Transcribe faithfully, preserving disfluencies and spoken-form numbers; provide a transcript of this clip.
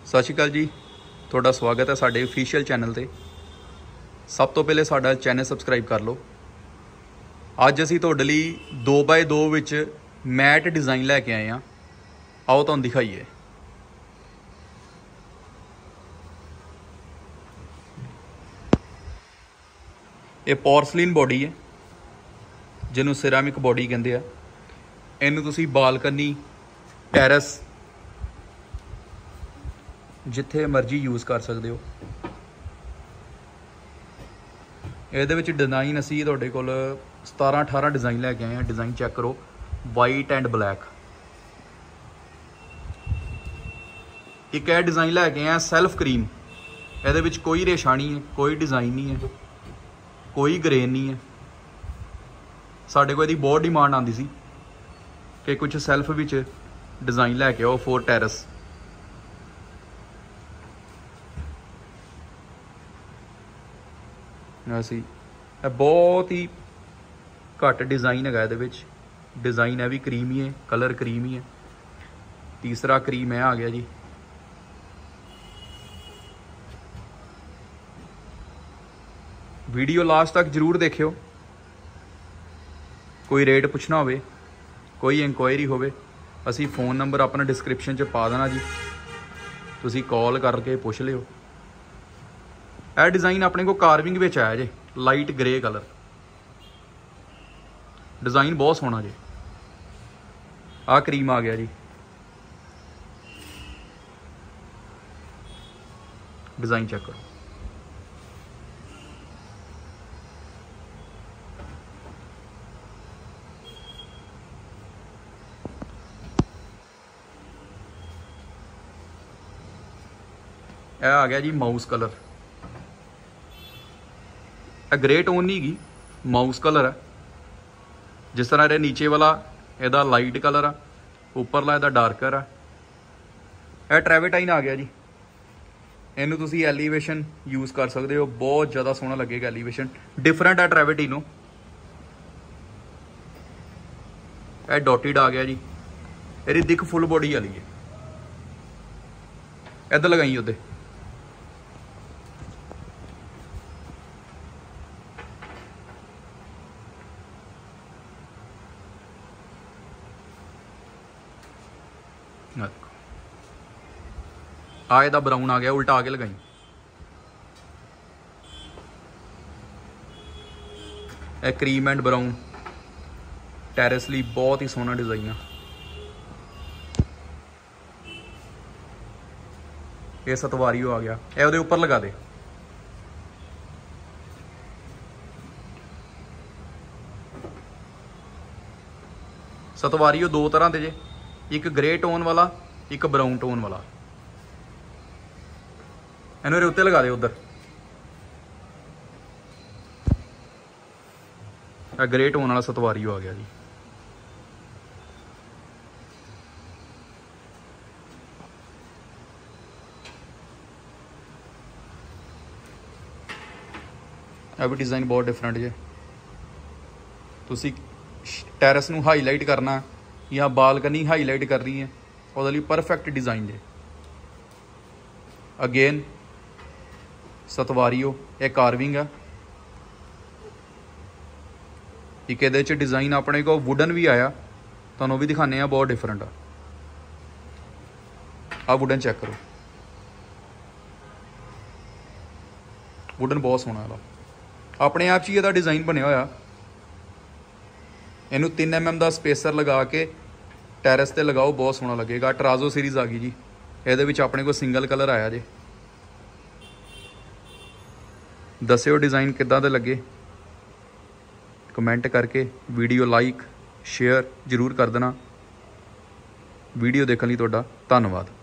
सत श्री अकाल जी, ਤੁਹਾਡਾ स्वागत है साडे ऑफिशियल चैनल ते। सब तो पहले साडा चैनल सबसक्राइब कर लो। अज असी तुहाडे लई दो बाय दो विच मैट डिज़ाइन लैके आए हैं। आओ तुहानूं दिखाइए। ये पोर्सलिन बॉडी है जिन्हों सिरामिक बॉडी कहते हैं। इनू तुसी बालकनी, टैरस, जिथे मर्जी यूज़ कर सकते हो। ਇਹਦੇ ਵਿੱਚ डिज़ाइन असी ਤੁਹਾਡੇ ਕੋਲ सतारह अठारह डिज़ाइन लैके आए हैं। डिज़ाइन चेक करो, वाइट एंड ब्लैक। एक है डिज़ाइन लैके आए सैल्फ क्रीम। ਇਹਦੇ ਵਿੱਚ कोई रेशा नहीं है, कोई डिज़ाइन नहीं है, कोई ग्रेन नहीं है। साढ़े को ਇਹਦੀ बहुत डिमांड आती सी कि कुछ सैल्फ विच डिज़ाइन लैके आओ फॉर टैरस। असी बहुत ही घट डिज़ाइन है। ये डिज़ाइन है भी क्रीमी है, कलर क्रीमी है। तीसरा क्रीम है आ गया जी। वीडियो लास्ट तक जरूर देखियो। कोई रेट पुछना होवे, कोई इंक्वायरी होवे, असी फोन नंबर अपना डिस्क्रिप्शन च पा देना जी। तुसी कॉल करके पुछ लियो। यह डिज़ाइन अपने को कार्विंग में आया जे, लाइट ग्रे कलर। डिज़ाइन बहुत सोहना जी। आ क्रीम आ गया जी। डिज़ाइन चेक करो। यह आ गया जी माउस कलर। ग्रे टोन नहीं गी, माउस कलर है। जिस तरह ये नीचे वाला यदा लाइट कलर आ, उपरला यदा डार्कर आ। यह ट्रैवेटाइन आ गया जी। इनू तुसी एलीवेशन यूज़ कर सकते हो, बहुत ज़्यादा सोहना लगेगा। एलीवेशन डिफरेंट है ट्रैवेटिनो। यह डॉटेड आ गया जी। यदि दिख फुल बॉडी वाली है। इधर लगाई उधर आ ਇਹਦਾ ब्राउन आ गया, उल्टा आके लगाई। ए क्रीम एंड ब्राउन टैरस ली बहुत ही सोहना डिज़ाइन है। ये सतवारियो आ गया, ए ਉਹਦੇ ਉੱਪਰ लगा दे। सतवारियो दो तरह के जे, एक ग्रे टोन वाला, एक ब्राउन टोन वाला। इन्होंने उत्ते लगा दे उधर। ग्रे टोन वाला सतवारियो आ गया जी। यह भी डिज़ाइन बहुत डिफरेंट जे। तुसी टैरस नूं हाईलाइट करना या बालकनी हाईलाइट करनी है, उसदे लई परफेक्ट डिज़ाइन जे। अगेन सतवारियो, यह कार्विंग है। एक ये डिज़ाइन अपने को वुडन भी आया, तुहानूं भी दिखाने बहुत डिफरेंट आ। आ वुडन चेक करो, वुडन बहुत सोहना है। अपने आप च ही डिज़ाइन बनया होया। इनू तीन एम एम का स्पेसर लगा के टैरस ते लगाओ, बहुत सोहना लगेगा। ट्राजो सीरीज़ आ गई जी। ये अपने को सिंगल कलर आया जे। दस्यो डिज़ाइन किद्दां दे लगे, कमेंट करके वीडियो लाइक शेयर जरूर कर देना। वीडियो देखने लई तुहाडा धन्नवाद।